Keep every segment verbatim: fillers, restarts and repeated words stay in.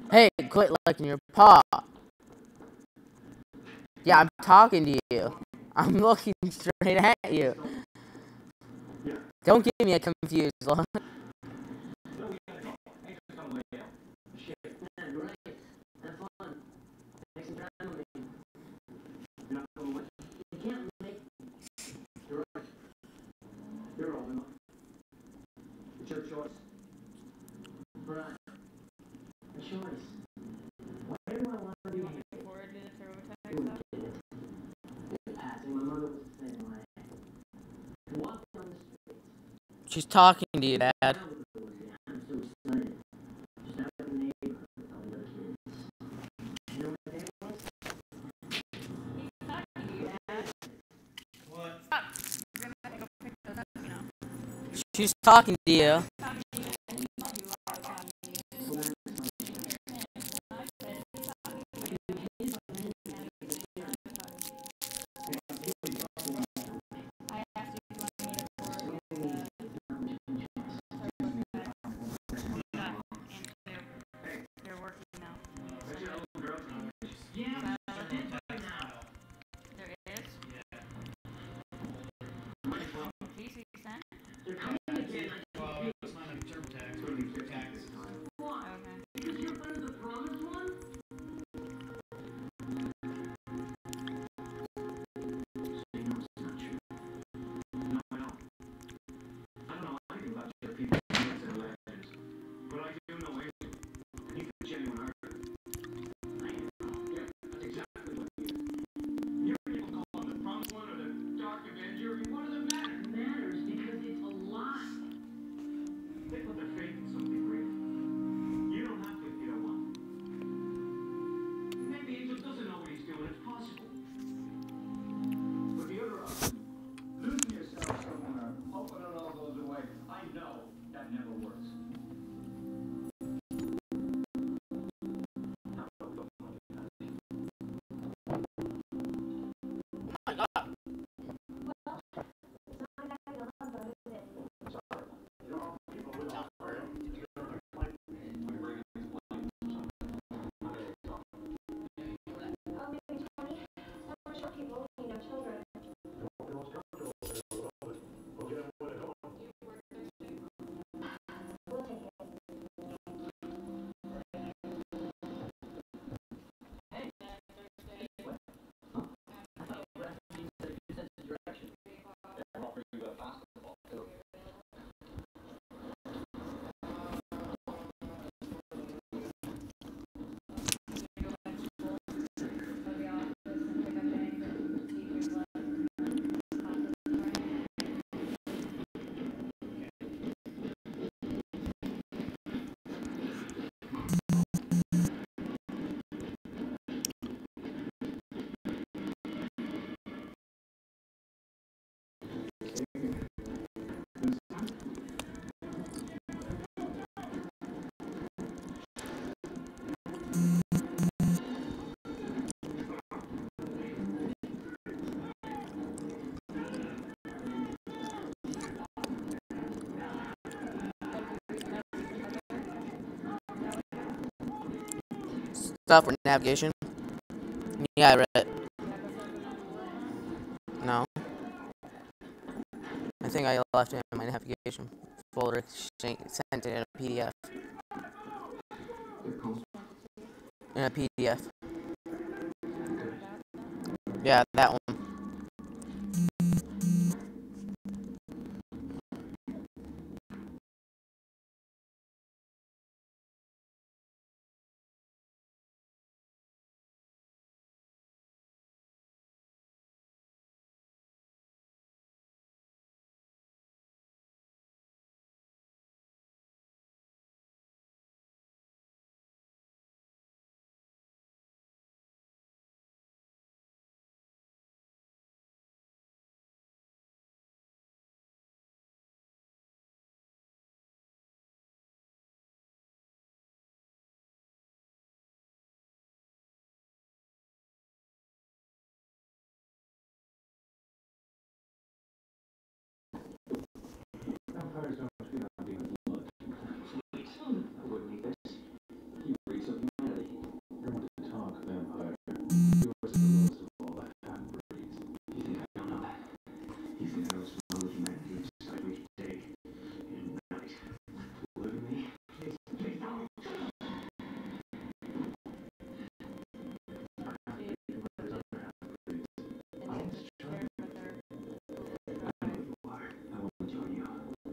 Hey, quit licking your paw. Yeah, I'm talking to you. I'm looking straight at you. Don't get me confused, look. You're old enough. It's your choice. Right. A choice. Why do I want to be here? Passing. My mother was the same way. Walking on the street. She's talking to you, Dad. I'm so excited. Just out in the neighborhood with all the other kids. You know what that was? What? She's talking to you. Stuff for navigation. Yeah, I read it. No. I think I left it in my navigation folder, sent it in a P D F. In a P D F. Yeah, that one.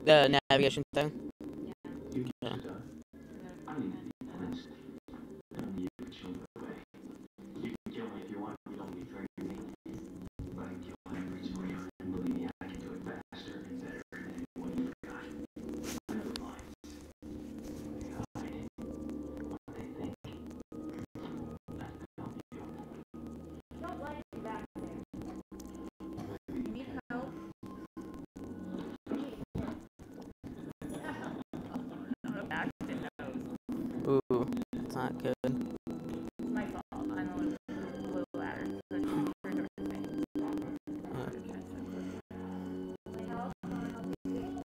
the navigation thing. Yeah. I need to be honest. And you can show me the way. You can kill me if you want. You don't need to train me. But I can kill whatever is for you. And believe me, I can do it faster and better than anyone you've got. I know the lines. They hide what they think. I can help you. Don't like you back there. You need help? Not a back to nose. Ooh, that's not good. It's my fault. I'm the one with the blue ladder. So it's turned over to me. Uh, Help? Wanna help you?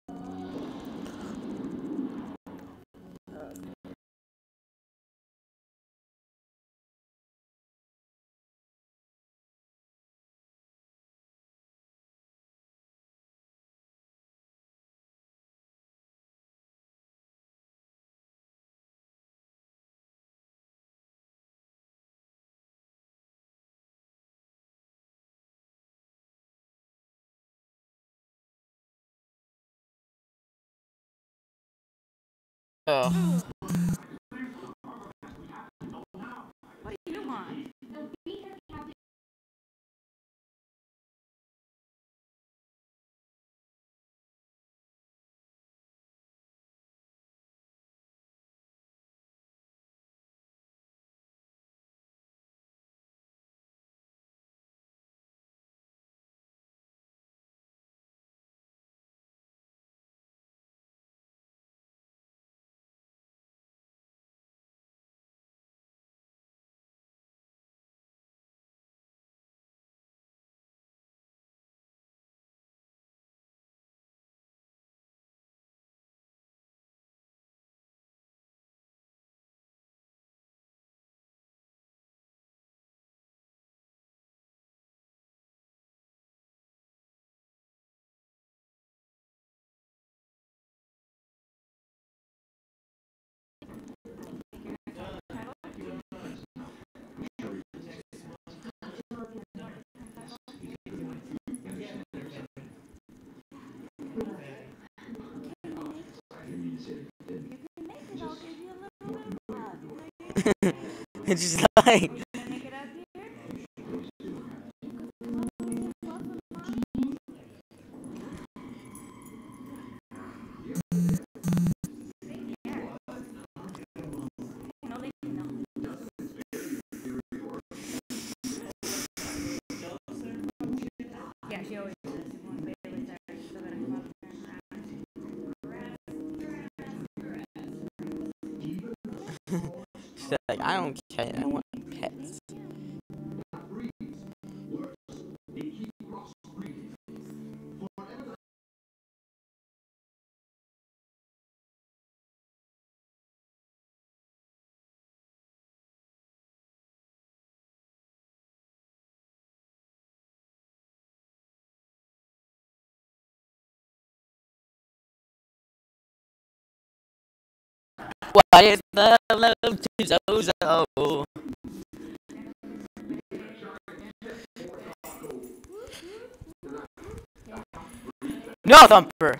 oh. What do you want? It's just like. Make it up here? No, they do not. Yeah, she always does. When Bailey's there, she's still gonna come up there. She's like, I don't care. I want pets. Why is the love to so so? No, Thumper!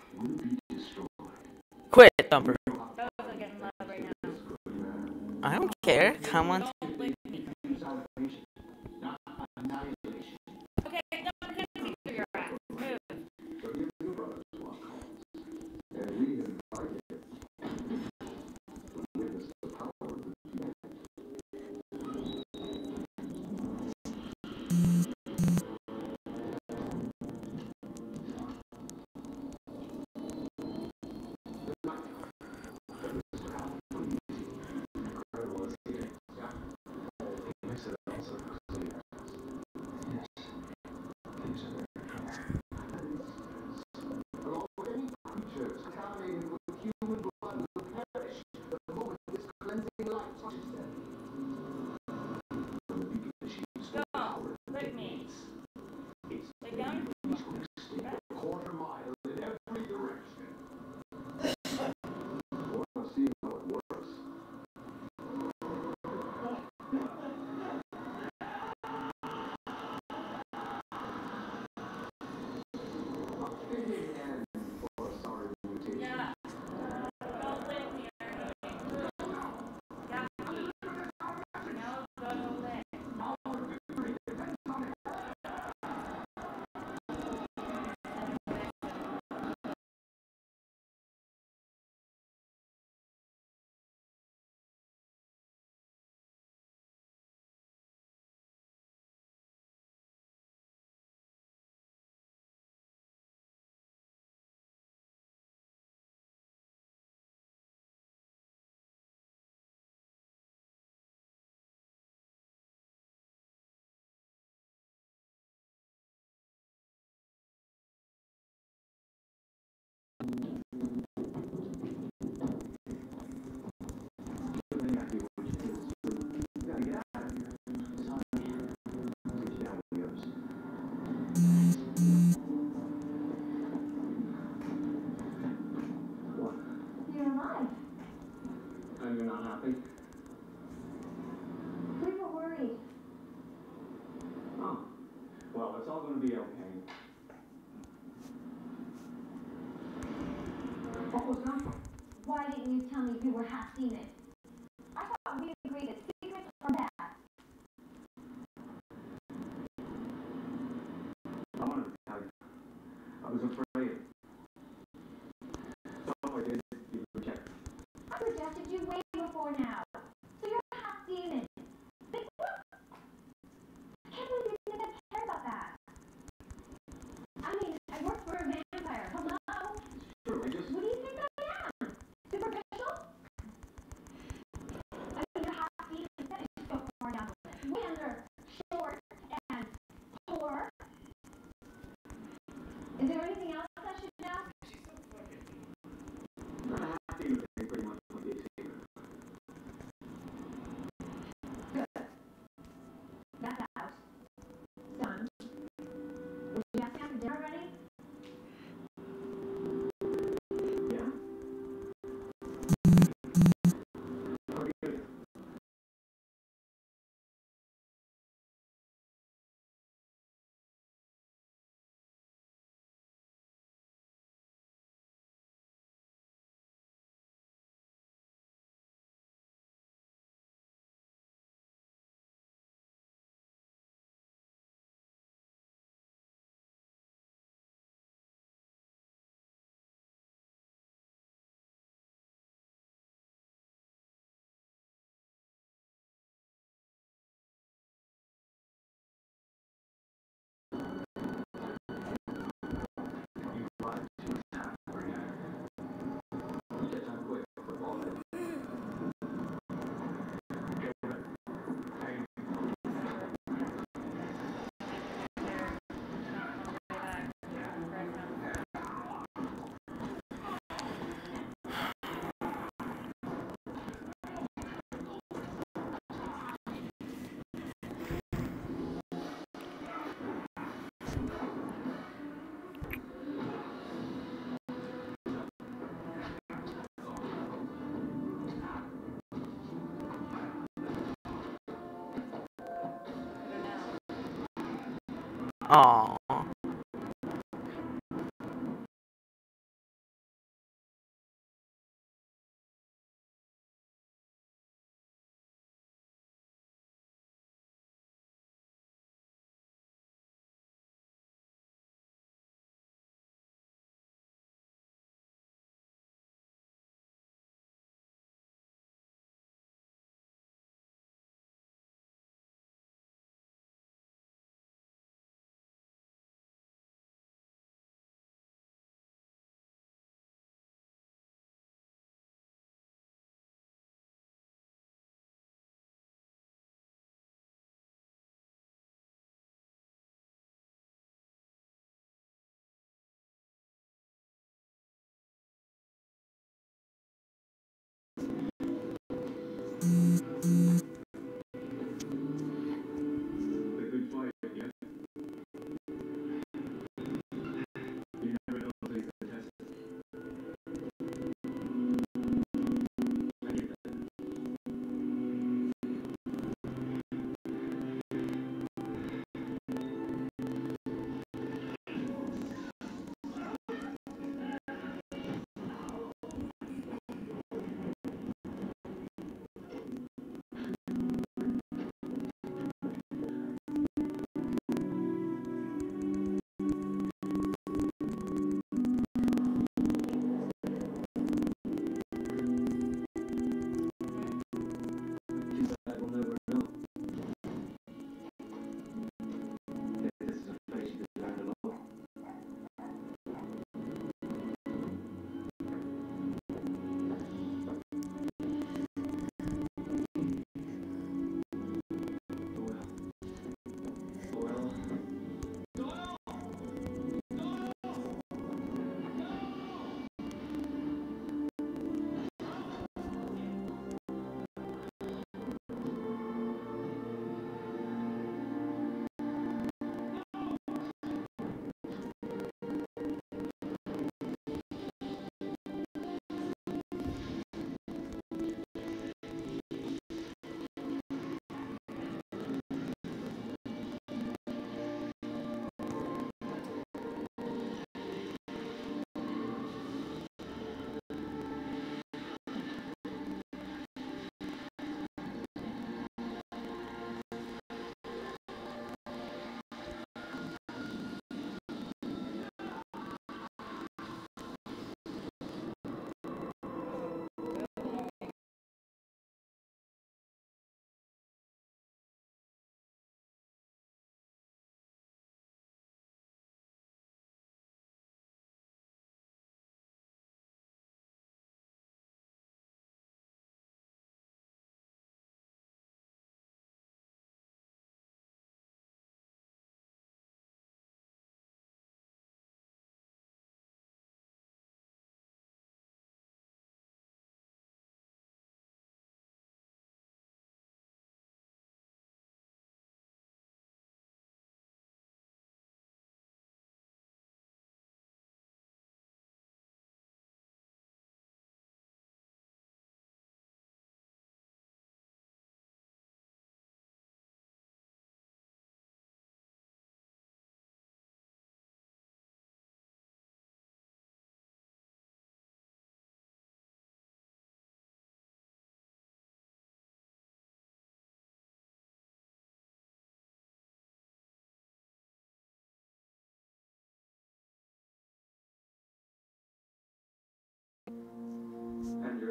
Quit, Thumper. Those are getting love right now. I don't care. Come on. Don't lick me. Okay, don't hit me through your ass. Move. invitation. Yeah. Don't lick me or anything. Yeah. No, go lick. You're alive. And you're not happy? We were worried. Oh. Well, it's all going to be okay. What was that? Why didn't you tell me you were half seen it? I thought we agreed that secrets are bad. I wanted to tell you. I was afraid. So I did. You rejected. I rejected you way before now. So you're half demon. Like, what? I can't believe you think I care about that. I mean, I work for a vampire. Hello? Sure, I just... What do you think I am? Superficial? I mean, you're half demon. That is so far down the list. Way under short and poor. Is there anything else I should know? Not a half demon thing, pretty much like the secret. Good. That's out. Son. Would you ask me after dinner already? Yeah. Pretty good. Aww.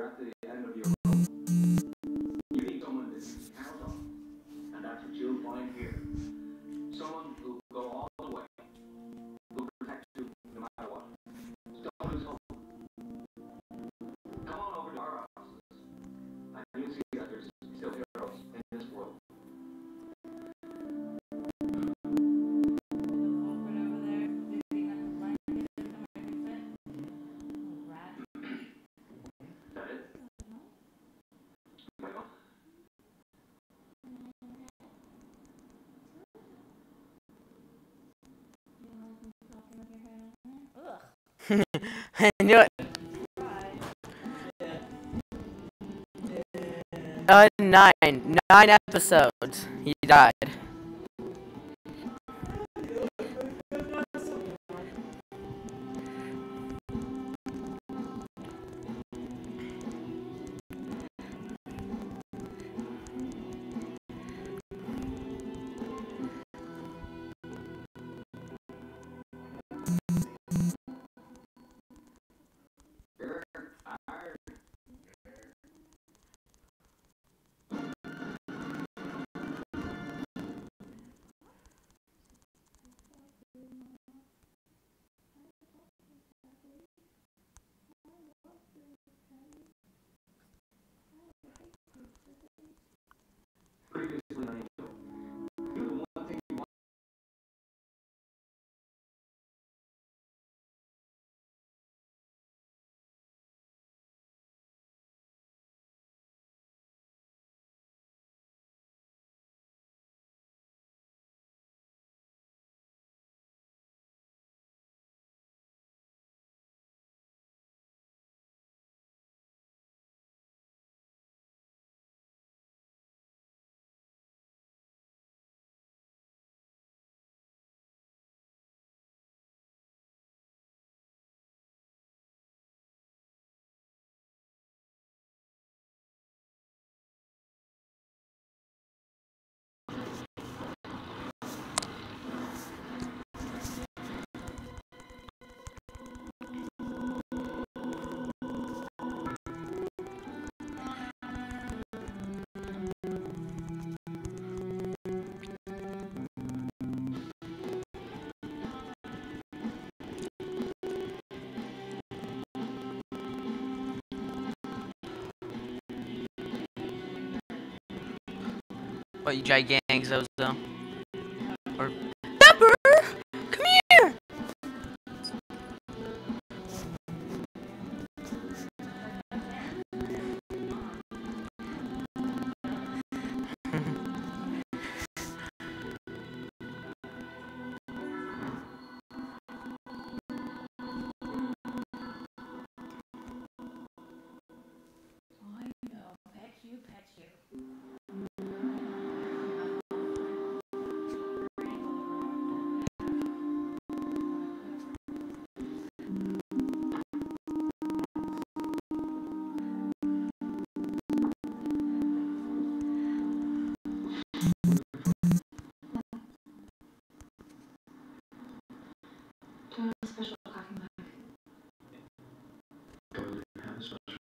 you're at the end of your rope. You need someone to count on, and that's what you'll find here. Someone who'll go all the way, who'll protect you no matter what. Don't lose hope. Come on over to our offices, and you'll see that there's still heroes in this world. That it? Michael? I knew it. Uh, nine. Nine episodes. He died. Previously on Angel, you're the one thing you want. What, you gigantic Zozo? Or